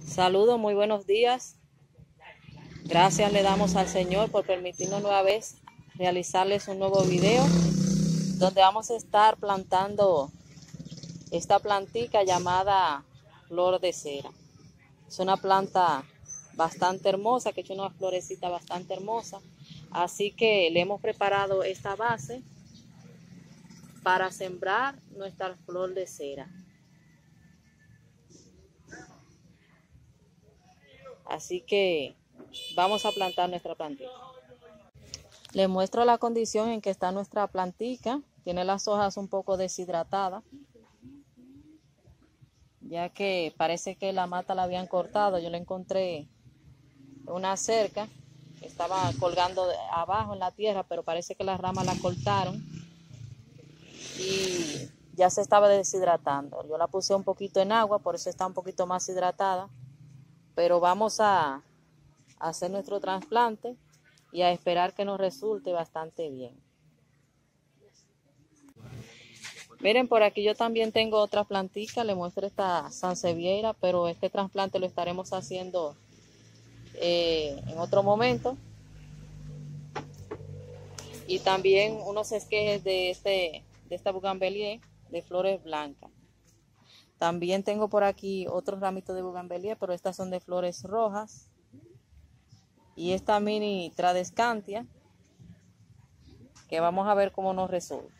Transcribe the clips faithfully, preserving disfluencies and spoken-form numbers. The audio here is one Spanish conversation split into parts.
Saludos, muy buenos días. Gracias le damos al Señor por permitirnos nueva vez realizarles un nuevo video donde vamos a estar plantando esta plantica llamada flor de cera. Es una planta bastante hermosa, que tiene una florecita bastante hermosa. Así que le hemos preparado esta base para sembrar nuestra flor de cera. Así que vamos a plantar nuestra plantita. Les muestro la condición en que está nuestra plantica. Tiene las hojas un poco deshidratadas, ya que parece que la mata la habían cortado. Yo le encontré una cerca, estaba colgando abajo en la tierra, pero parece que las ramas la cortaron y ya se estaba deshidratando. Yo la puse un poquito en agua, por eso está un poquito más hidratada, pero vamos a, a hacer nuestro trasplante y a esperar que nos resulte bastante bien. Miren, por aquí yo también tengo otra plantita, le muestro esta sansevieria, pero este trasplante lo estaremos haciendo eh, en otro momento. Y también unos esquejes de, este, de esta bougainvillea de flores blancas. También tengo por aquí otros ramitos de bougainvillea, pero estas son de flores rojas. Y esta mini tradescantia, que vamos a ver cómo nos resulta.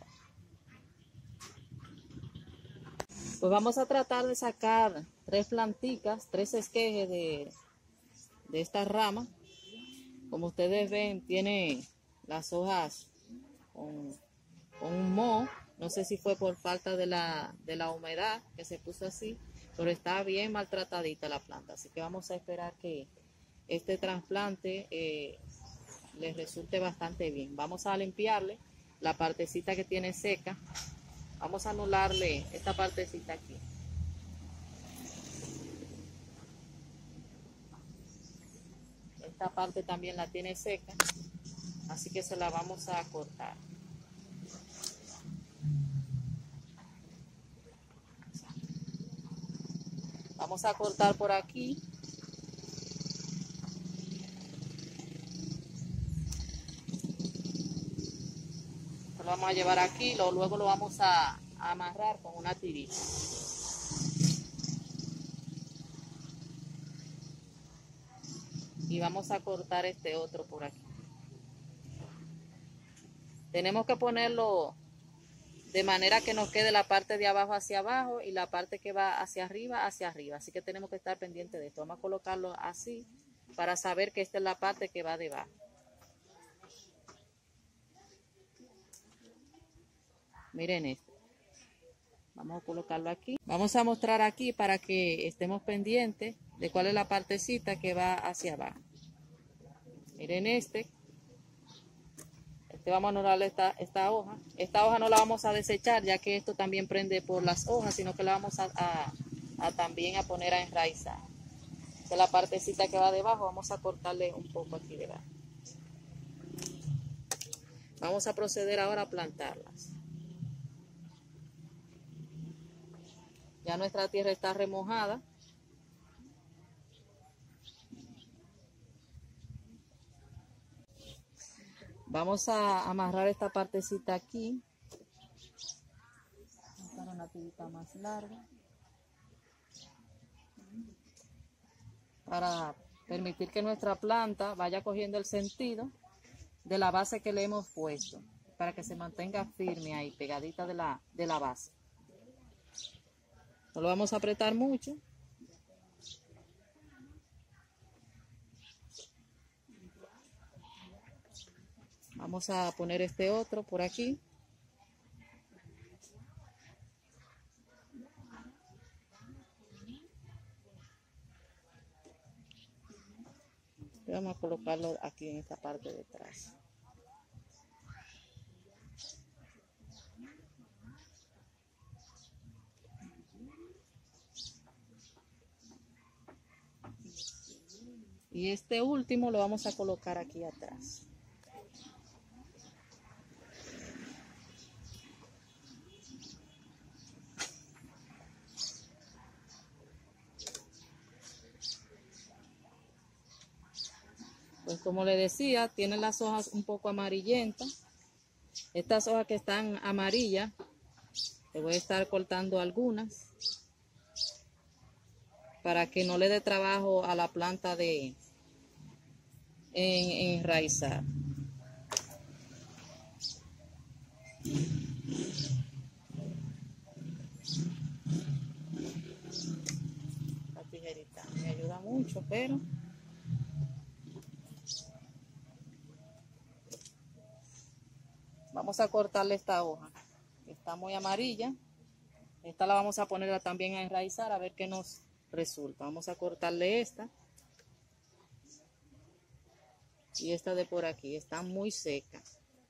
Pues vamos a tratar de sacar tres planticas, tres esquejes de, de esta rama. Como ustedes ven, tiene las hojas con, con un moho. No sé si fue por falta de la, de la humedad que se puso así, pero está bien maltratadita la planta. Así que vamos a esperar que este trasplante eh, les resulte bastante bien. Vamos a limpiarle la partecita que tiene seca. Vamos a anularle esta partecita aquí. Esta parte también la tiene seca, así que se la vamos a cortar. Vamos a cortar por aquí. Lo vamos a llevar aquí, lo, luego lo vamos a, a amarrar con una tirita. Y vamos a cortar este otro por aquí. Tenemos que ponerlo de manera que nos quede la parte de abajo hacia abajo y la parte que va hacia arriba hacia arriba. Así que tenemos que estar pendientes de esto. Vamos a colocarlo así para saber que esta es la parte que va debajo. Miren esto. Vamos a colocarlo aquí. Vamos a mostrar aquí para que estemos pendientes de cuál es la partecita que va hacia abajo. Miren este. Este vamos a anular esta, esta hoja. Esta hoja no la vamos a desechar, ya que esto también prende por las hojas, sino que la vamos a, a, a también a poner a enraizar. Esta es la partecita que va debajo. Vamos a cortarle un poco aquí debajo. Vamos a proceder ahora a plantarlas. Ya nuestra tierra está remojada. Vamos a amarrar esta partecita aquí. Vamos a dar una tirita más larga para permitir que nuestra planta vaya cogiendo el sentido de la base que le hemos puesto, para que se mantenga firme ahí, pegadita de la, de la base. No lo vamos a apretar mucho. Vamos a poner este otro por aquí. Y vamos a colocarlo aquí en esta parte de atrás. Y este último lo vamos a colocar aquí atrás. Pues como le decía, tiene las hojas un poco amarillentas. Estas hojas que están amarillas, le voy a estar cortando algunas para que no le dé trabajo a la planta de en, enraizar. La tijerita me ayuda mucho, pero vamos a cortarle esta hoja, que está muy amarilla. Esta la vamos a poner también a enraizar a ver qué nos resulta. Vamos a cortarle esta. Y esta de por aquí, está muy seca.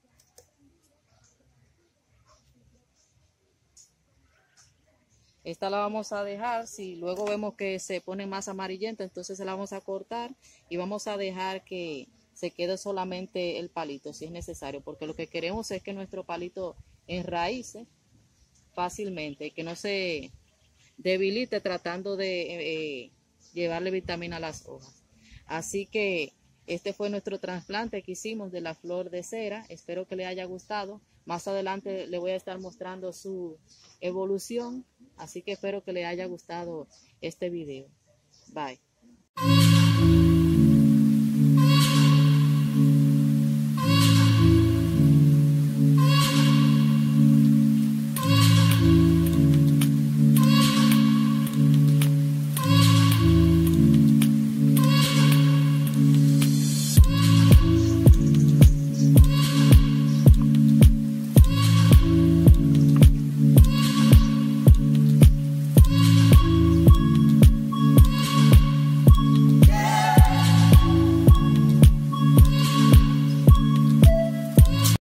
Esta la vamos a dejar, si luego vemos que se pone más amarillenta, entonces se la vamos a cortar y vamos a dejar que se quede solamente el palito si es necesario, porque lo que queremos es que nuestro palito enraíce fácilmente y que no se debilite tratando de eh, llevarle vitamina a las hojas. Así que este fue nuestro trasplante que hicimos de la flor de cera. Espero que le haya gustado. Más adelante le voy a estar mostrando su evolución. Así que espero que le haya gustado este video. Bye.